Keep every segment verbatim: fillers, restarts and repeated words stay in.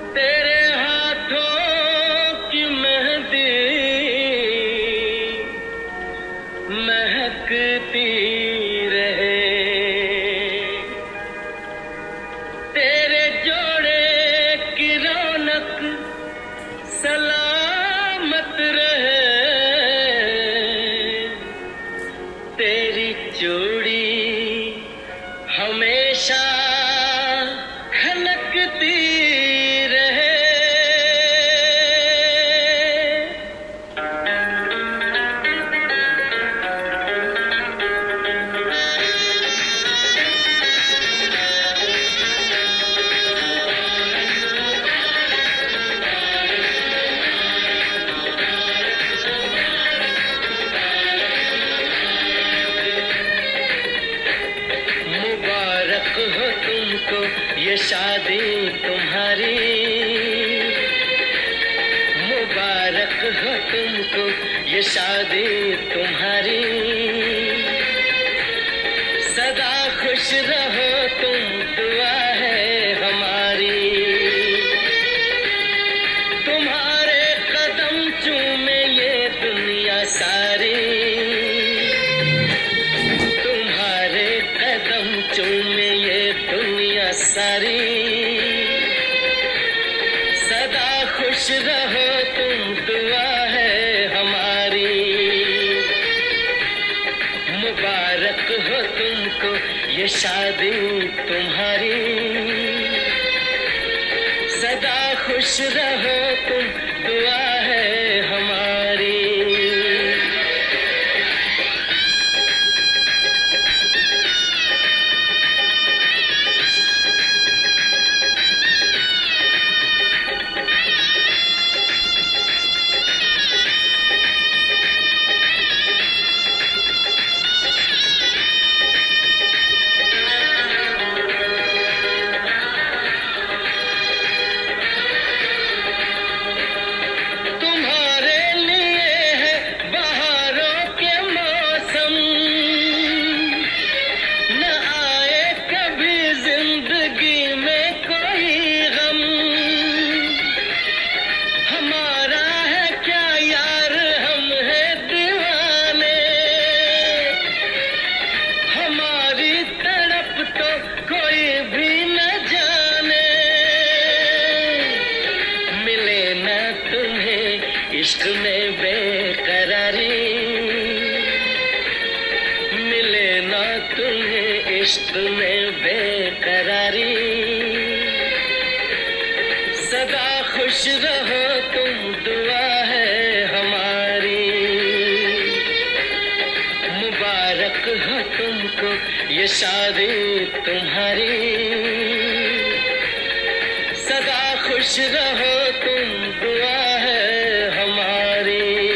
तेरे हाथों की मेहंदी महकती रहे, तेरे जोड़े की रौनक सलामत रहे, तेरी चूड़ी हमेशा खनकती रहे। मुबारक हो तुमको ये शादी तुम्हारी, मुबारक हो तुमको ये शादी तुम्हारी, सदा खुश रहो तुम दुआ है हमारी, तुम्हारे कदम चूमे ये दुनिया सारी, तुम्हारे कदम चूमे ये दुनिया सारी, सदा खुश रहो तुम दुआ है हमारी, मुबारक हो तुमको ये शादी तुम्हारी, सदा खुश रहो तुम दुआ है हमारी। इश्क में बेकरारी मिले ना तुम्हें, इश्क में बेकरारी, सदा खुश रहो तुम दुआ है हमारी, मुबारक हो तुमको ये शादी तुम्हारी, सदा खुश रहो तुम दुआ है हमारी।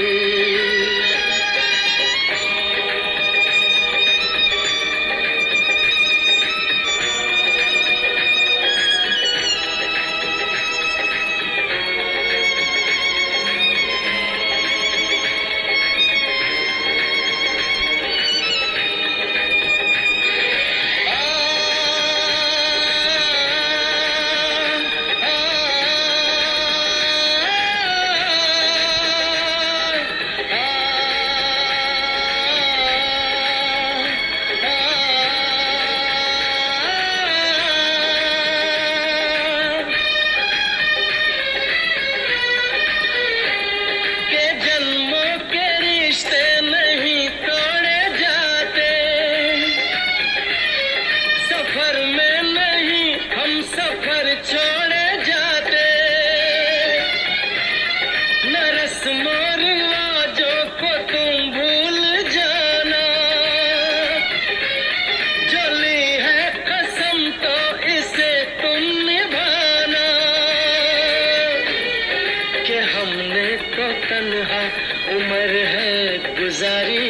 तन्हा उम्र है गुजारी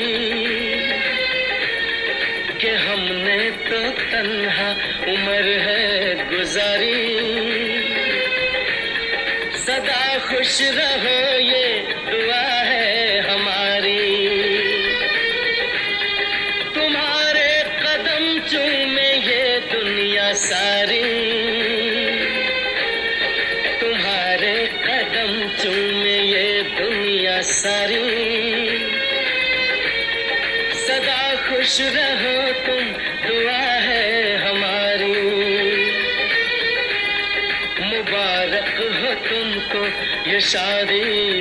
कि हमने तो तन्हा उम्र है गुजारी, सदा खुश रहो ये दुआ है हमारी, तुम्हारे कदम चूमे ये दुनिया सारी, तुम सारी। सदा खुश रहो तुम, दुआ है हमारी। मुबारक हो तुमको ये शादी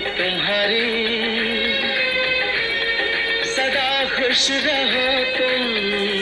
तुम्हारी। सदा खुश रहो तुम।